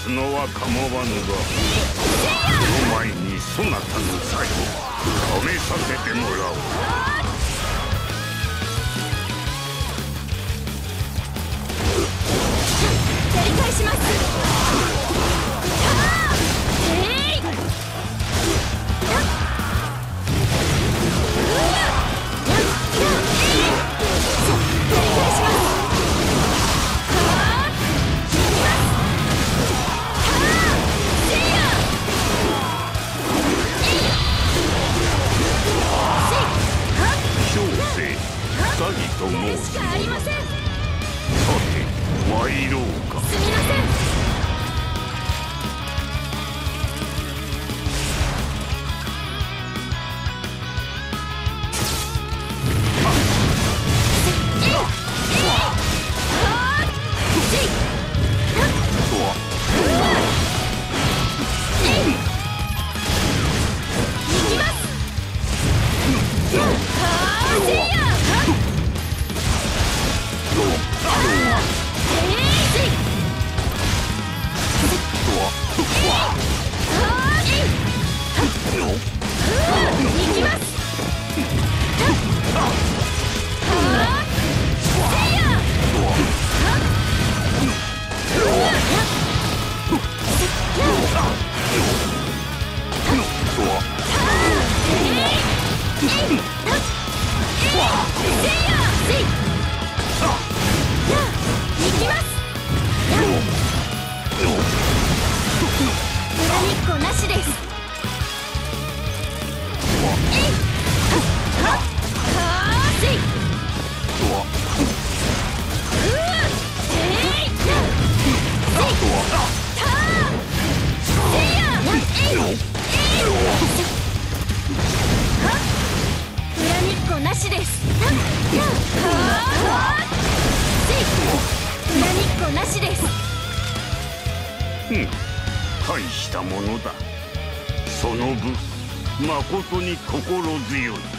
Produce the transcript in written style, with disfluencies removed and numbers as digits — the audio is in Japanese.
すのは構わぬが、その前にそなたの才を試させてもらおう。 やり返します。 詐欺と申すもの。さて参ろうか。 すみません。 大したものだ。その分まことに心強い。